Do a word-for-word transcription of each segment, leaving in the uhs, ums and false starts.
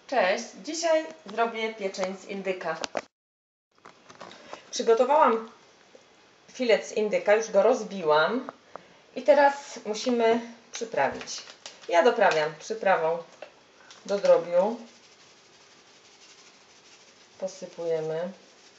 Cześć! Dzisiaj zrobię pieczeń z indyka. Przygotowałam filet z indyka, już go rozbiłam i teraz musimy przyprawić. Ja doprawiam przyprawą do drobiu. Posypujemy.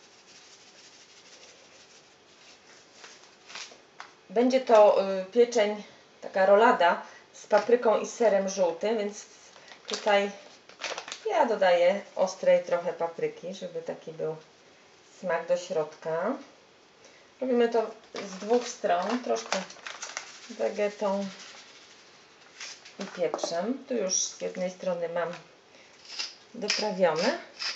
Będzie to pieczeń, taka rolada z papryką i serem żółtym, więc tutaj ja dodaję ostrej trochę papryki, żeby taki był smak do środka. Robimy to z dwóch stron, troszkę wegetą i pieprzem. Tu już z jednej strony mam doprawione.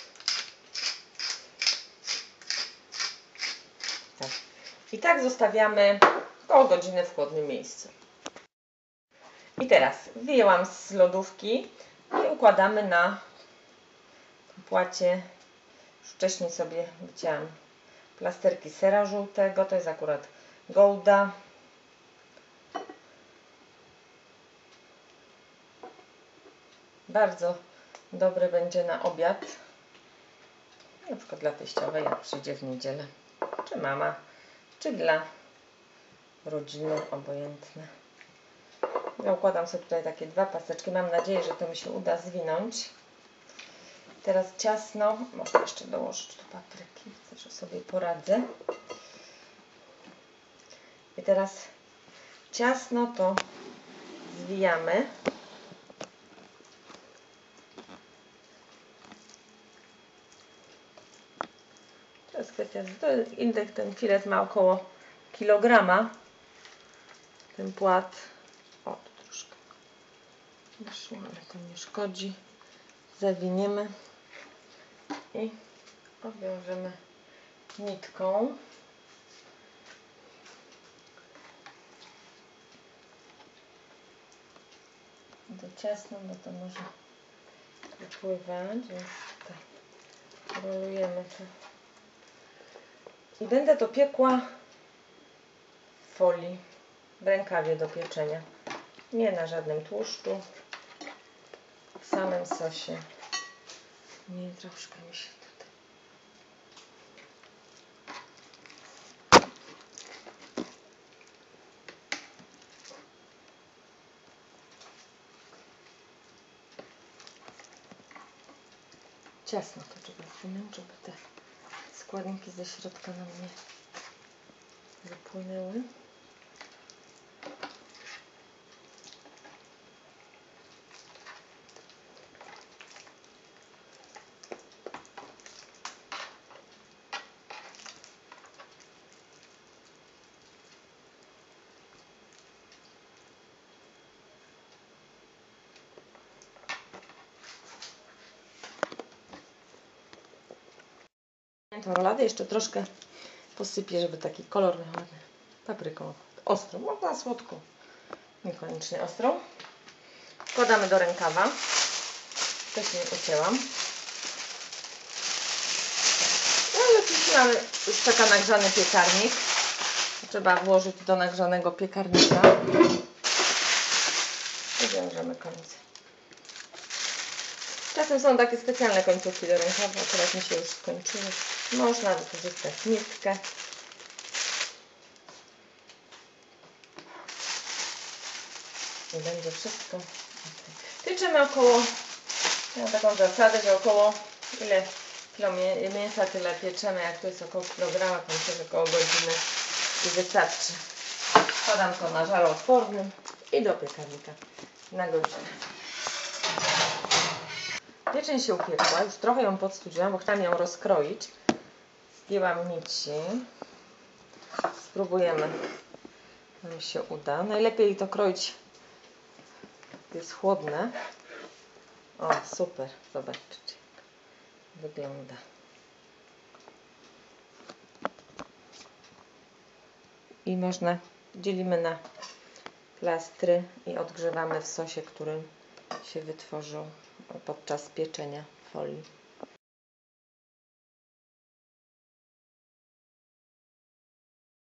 Tak. I tak zostawiamy około godziny w chłodnym miejscu. I teraz wyjęłam z lodówki i układamy na płacie. Już wcześniej sobie wycięłam plasterki sera żółtego, to jest akurat Gouda. Bardzo dobry będzie na obiad, na przykład dla teściowej, jak przyjdzie w niedzielę, czy mama, czy dla rodziny, obojętne. Ja układam sobie tutaj takie dwa paseczki, mam nadzieję, że to mi się uda zwinąć. Teraz ciasno, można jeszcze dołożyć tu papryki, chcę, że sobie poradzę. I teraz ciasno to zwijamy. To jest kwestia, to indyk, ten filet ma około kilograma. Ten płat, o tu troszkę wyszło, ale to nie szkodzi. Zawiniemy i obwiążemy nitką. To ciasno, bo to może wypływać, więc tutaj rolujemy to. I będę to piekła w folii, w rękawie do pieczenia. Nie na żadnym tłuszczu, w samym sosie. Nie, troszkę mi się tutaj. Ciasno to trzeba zwinąć, żeby te składniki ze środka nam nie wypłynęły. Tą roladę jeszcze troszkę posypię, żeby taki kolor miał ładny. Papryką ostrą, można słodką, niekoniecznie ostrą. Wkładamy do rękawa. Wcześniej ucięłam. No i oczywiście mamy już taka nagrzany piekarnik. Trzeba włożyć do nagrzanego piekarnika. I wiążemy końce. Czasem są takie specjalne końcówki do rękawa, teraz mi się już skończyły. Można wykorzystać nitkę. I będzie wszystko. Tyczemy około, mam taką zasadę, że około ile kilo mięsa tyle pieczemy, jak to jest około kilograma, to myślę, że około godziny i wystarczy. Wkładam to na żaroodpornym i do piekarnika na godzinę. Pieczeń się upiekła, już trochę ją podstudziłam, bo chciałam ją rozkroić. Zdjęłam nici. Spróbujemy, nam się uda. Najlepiej to kroić, jak jest chłodne. O, super, zobaczcie, jak wygląda. I można, dzielimy na plastry i odgrzewamy w sosie, który się wytworzył podczas pieczenia folii.